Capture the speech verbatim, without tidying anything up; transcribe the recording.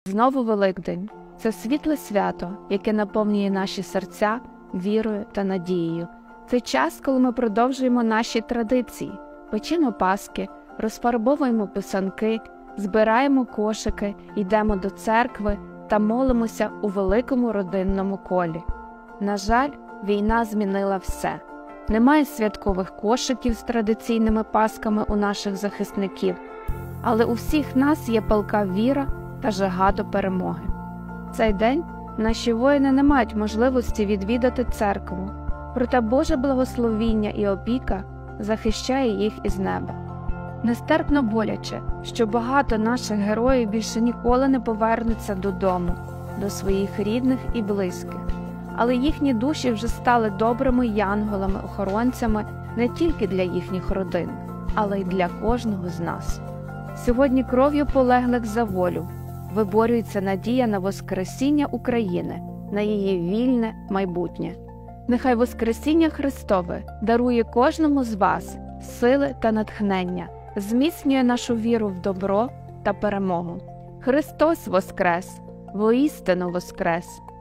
Знову Великдень – це світле свято, яке наповнює наші серця вірою та надією. Це час, коли ми продовжуємо наші традиції, печемо паски, розфарбовуємо писанки, збираємо кошики, йдемо до церкви та молимося у великому родинному колі. На жаль, війна змінила все. Немає святкових кошиків з традиційними пасками у наших захисників, але у всіх нас є палка віра та жага до перемоги. В цей день наші воїни не мають можливості відвідати церкву, проте Боже благословіння і опіка захищає їх із неба. Нестерпно боляче, що багато наших героїв більше ніколи не повернуться додому, до своїх рідних і близьких. Але їхні душі вже стали добрими янголами-охоронцями не тільки для їхніх родин, але й для кожного з нас. Сьогодні кров'ю полеглих за волю виборюється надія на Воскресіння України, на її вільне майбутнє. Нехай Воскресіння Христове дарує кожному з вас сили та натхнення, зміцнює нашу віру в добро та перемогу. Христос воскрес! Воістину воскрес!